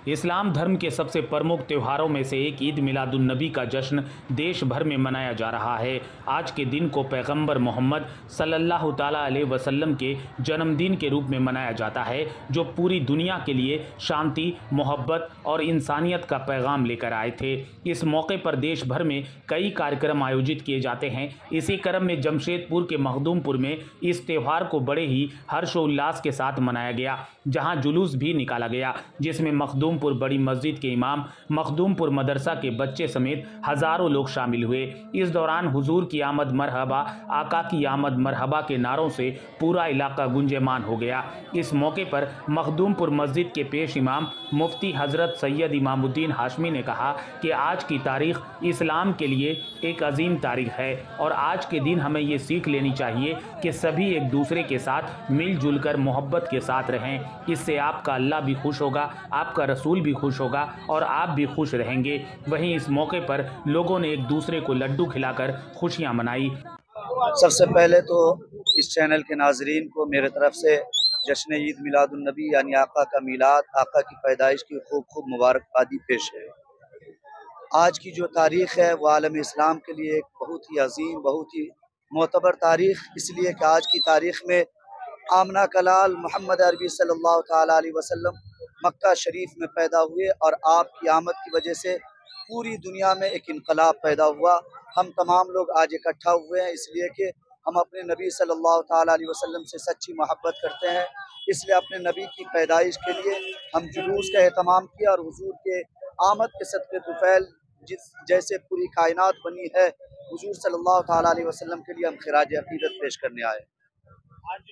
इस्लाम धर्म के सबसे प्रमुख त्योहारों में से एक ईद मिलादुन्नबी का जश्न देश भर में मनाया जा रहा है। आज के दिन को पैगंबर मोहम्मद सल्लल्लाहु ताला अलैहि वसल्लम के जन्मदिन के रूप में मनाया जाता है, जो पूरी दुनिया के लिए शांति, मोहब्बत और इंसानियत का पैगाम लेकर आए थे। इस मौके पर देश भर में कई कार्यक्रम आयोजित किए जाते हैं। इसी क्रम में जमशेदपुर के मखदूमपुर में इस त्यौहार को बड़े ही हर्षोल्लास के साथ मनाया गया, जहां जुलूस भी निकाला गया, जिसमें मखदूमपुर बड़ी मस्जिद के इमाम, मखदूमपुर मदरसा के बच्चे समेत हजारों लोग शामिल हुए। इस दौरान हुजूर की आमद मरहबा, आका की आमद मरहबा के नारों से पूरा इलाका गुंजेमान हो गया। इस मौके पर मखदूमपुर मस्जिद के पेश इमाम मुफ्ती हजरत सैयद इमामुद्दीन हाशमी ने कहा कि आज की तारीख इस्लाम के लिए एक अजीम तारीख है और आज के दिन हमें ये सीख लेनी चाहिए कि सभी एक दूसरे के साथ मिलजुल कर मोहब्बत के साथ रहें। इससे आपका अल्लाह भी खुश होगा, आपका रसूल भी खुश होगा और आप भी खुश रहेंगे। वहीं इस मौके पर लोगों ने एक दूसरे को लड्डू खिलाकर खुशियां मनाई। सबसे पहले तो इस चैनल के नाजरीन को मेरे तरफ से जश्न ईद मिलादुन्नबी यानी आका का मीलाद, आका की पैदाइश की खूब खूब मुबारकबादी पेश है। आज की जो तारीख़ है वो आलम इस्लाम के लिए एक बहुत ही अजीम, बहुत ही मोतबर तारीख़, इसलिए कि आज की तारीख़ में आमना कलाल मोहम्मद अरबी सल्लल्लाहु ताला अलैहि वसल्लम मक्का शरीफ में पैदा हुए और आपकी आमद की वजह से पूरी दुनिया में एक इनकलाब पैदा हुआ। हम तमाम लोग आज इकट्ठा हुए हैं इसलिए कि हम अपने नबी सल्लल्लाहु ताला अलैहि वसल्लम से सच्ची मोहब्बत करते हैं। इसलिए अपने नबी की पैदाइश के लिए हम जुलूस का एहतमाम किया और हुजूर के आमद के सदक़े तुफ़ैल जिस जैसे पूरी कायनात बनी है, हुजूर सल्लल्लाहु ताला अलैहि वसल्लम के लिए हम खिराज अक़ीदत पेश करने आए। आज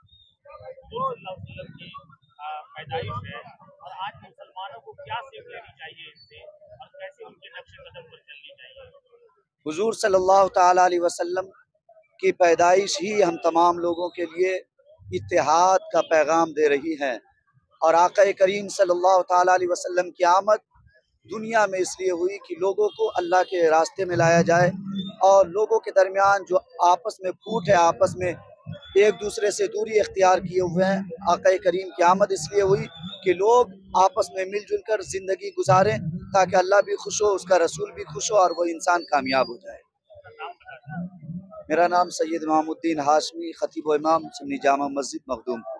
की पैदाइश है और आज मुसलमानों को क्या सीख लेनी चाहिए इससे और कैसे उनके नक्शे कदम पर चलनी चाहिए? हुजूर सल्लल्लाहु ताला अलैहि वसल्लम की पैदाइश ही हम तमाम लोगों के लिए इत्तेहाद का पैगाम दे रही है और आका करीम सल्लल्लाहु ताला अलैहि वसल्लम की आमद दुनिया में इसलिए हुई कि लोगों को अल्लाह के रास्ते में लाया जाए और लोगों के दरमियान जो आपस में फूट है, आपस में एक दूसरे से दूरी इख्तियार किए हुए हैं। आका करीम की आमद इसलिए हुई कि लोग आपस में मिलजुल कर ज़िंदगी गुजारें ताकि अल्लाह भी खुश हो, उसका रसूल भी खुश हो और वो इंसान कामयाब हो जाए। मेरा नाम सैयद इमामुद्दीन हाशमी, खतीब व इमाम सुन्नी जामा मस्जिद मखदूम।